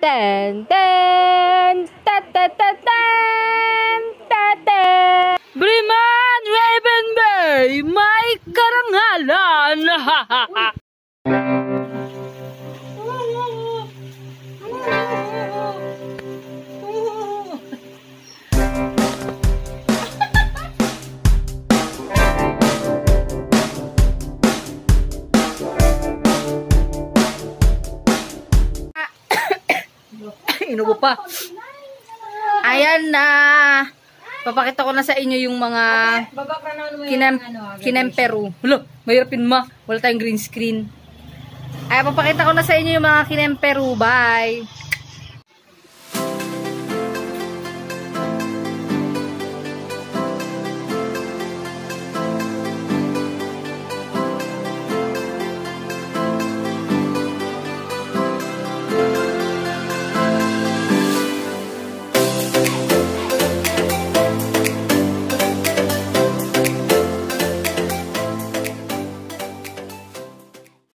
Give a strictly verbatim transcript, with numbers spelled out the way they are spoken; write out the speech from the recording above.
Ten, ten, ta-ta-ta-tan, ta-ta. Briman Raven Bay, may karangalan. Inubo pa. Ayan na. Papakita ko na sa inyo yung mga kinam kinemperu. Hulo, mahirapin ma. Wala tayong green screen. Ay, papakita ko na sa inyo yung mga kinemperu. Bye.